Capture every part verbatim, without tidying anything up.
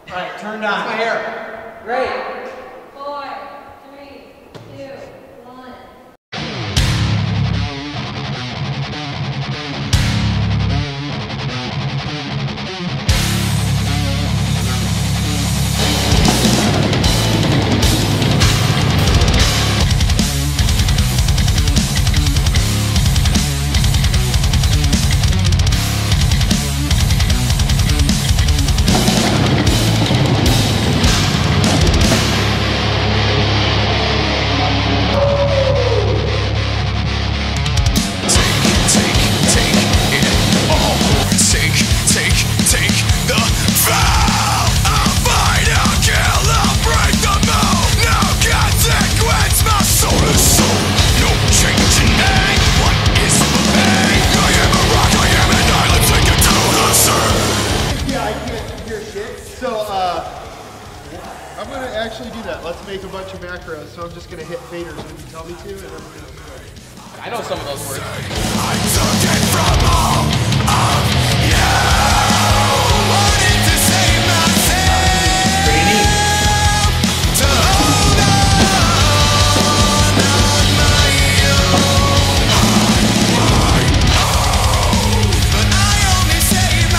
Alright, turned on. That's my hair. Great. Four, three, two, one. I'm going to actually do that. Let's make a bunch of macros. So I'm just going to hit faders when you tell me to, and then we're going to do it. I know some of those words. I took it from all of you. Wanted to save myself. Pretty neat. To hold on, on my own. My own. But I only save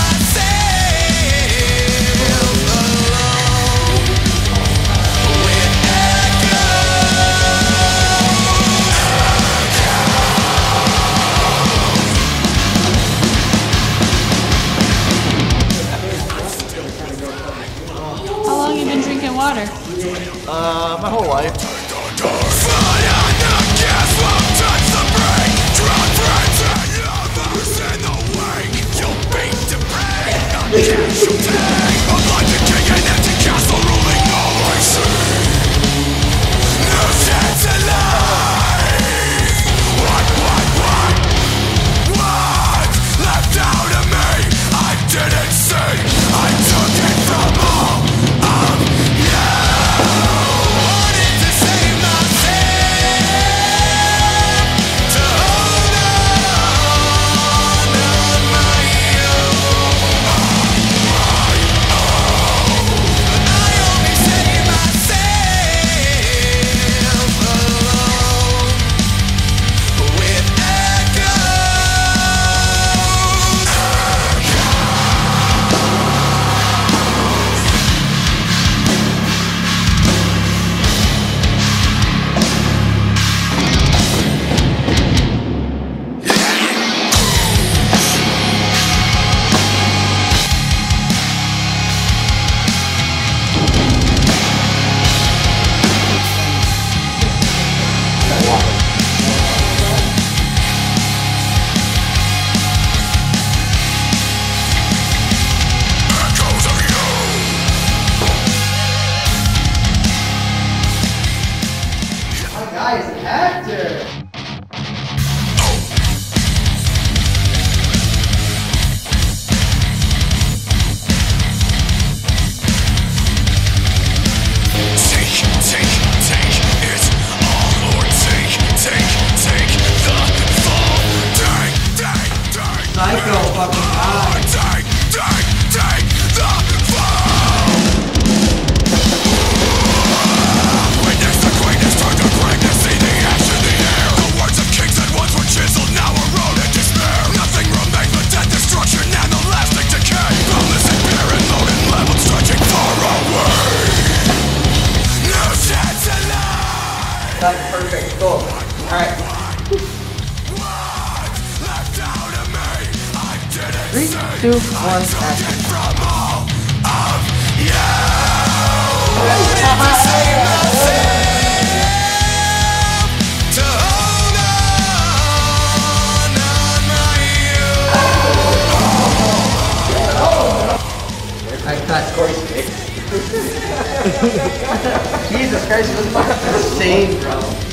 myself alone. With How long have you been drinking water? Uh, my whole life. Guys, actor. Psycho fucking high. Take, take, take the fall. Witness the greatness turn to greatness, see the ash in the air. The words of kings that once were chiseled now erode in despair. Nothing remains but death, destruction, and the lasting decay. Boundless and barren, loaded, leveled, stretching far away. No chance alive. That's perfect. Cool. Alright. Three, two, one, action. From all of you. To hold on, on my own. I cut Corey's face. Jesus Christ, it was fucking insane, bro.